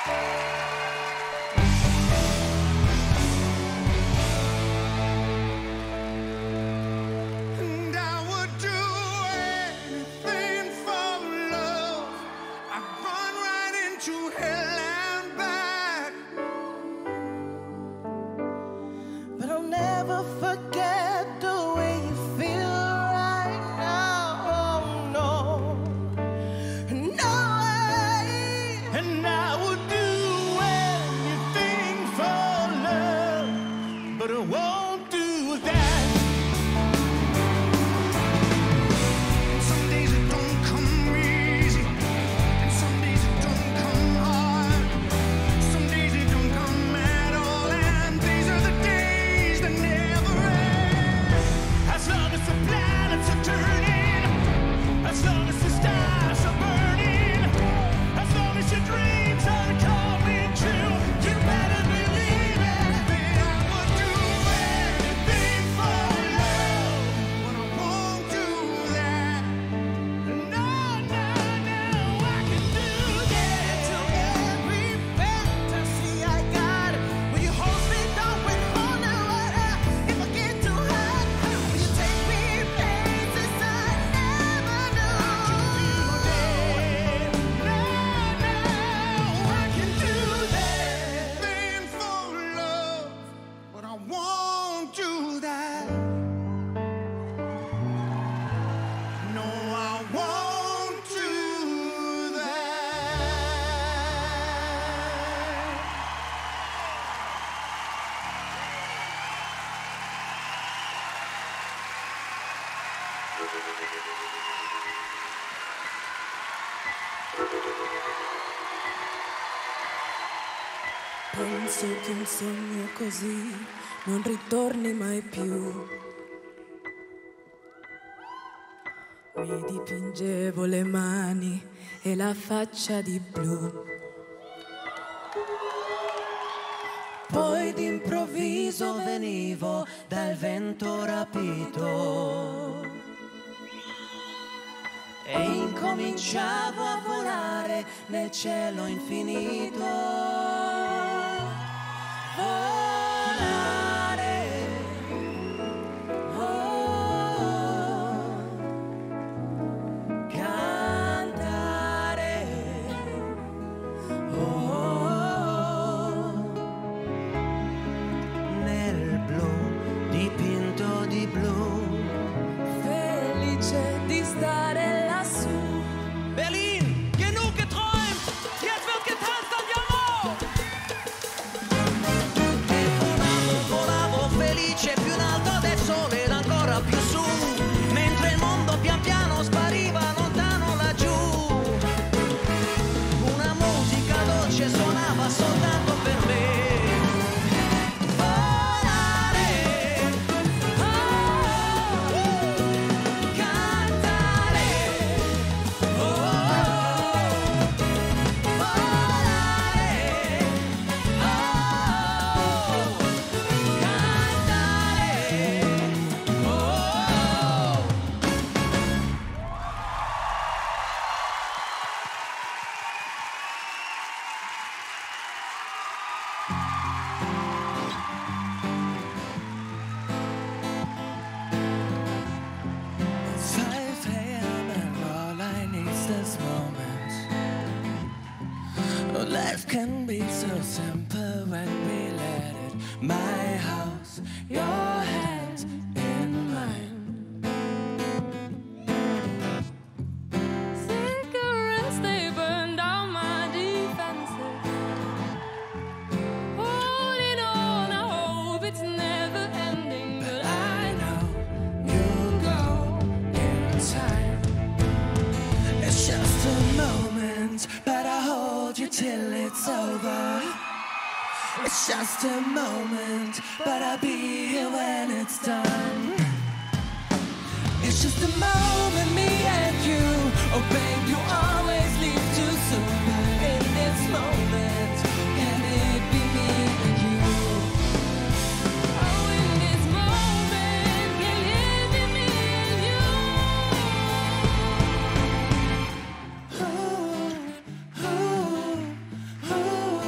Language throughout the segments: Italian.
Penso che un sogno così non ritorni mai più. Mi dipingevo le mani e la faccia di blu. Poi d'improvviso venivo dal vento rapito e incominciavo a volare nel cielo infinito. Volare, oh, cantare, oh, nel blu, dipinto di blu, felice di stare lassù. Berlin, genug geträumt, jetzt wird getanzt, andiamo! E volavo felice più in alto del sole ed ancora più su, mentre il mondo pian piano spariva lontano laggiù. Una musica dolce suonava soltanto per me. Life can be so simple when we let it. My house, your hands in mine. Cigarettes, they burn down my defenses. Holding on, I hope it's never ending. But I know you'll go in time. It's just a moment, but I hold you till it's over. It's just a moment, but I'll be here when it's done. It's just a moment, me and you. Oh babe, you always leave too soon. But in this moment, can it be me and you? Oh, in this moment, can it be me and you? Ooh, ooh, ooh.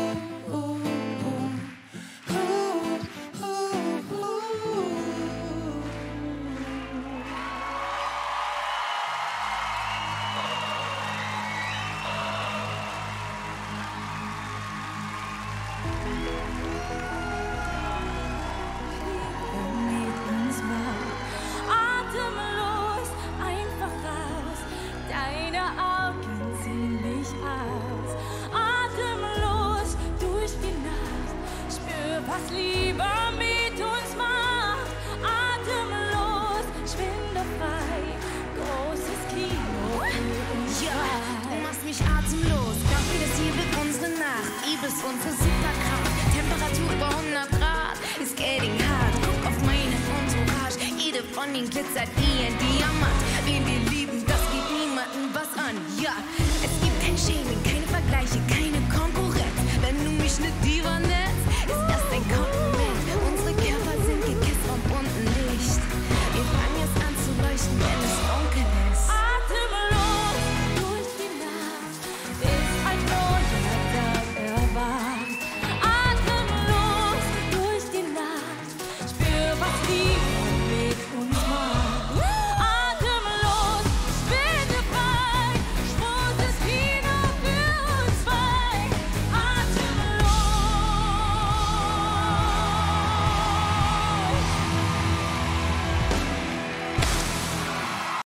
ist unsere Superkraft. Temperatur über 100 Grad, it's getting hard. Guck auf meine Entourage, jede von ihnen glitzert wie ein Diamant. Wen wir lieben, das geht niemandem was an. Ja, es gibt kein Shaming, keine Vergleiche, keine Konkurrenz. Wenn du mich ne Diva nennst, ist das ein Kompliment. Unsere Körper sind gekisst vom bunten Licht. Wir fangen jetzt an zu leuchten, wenn es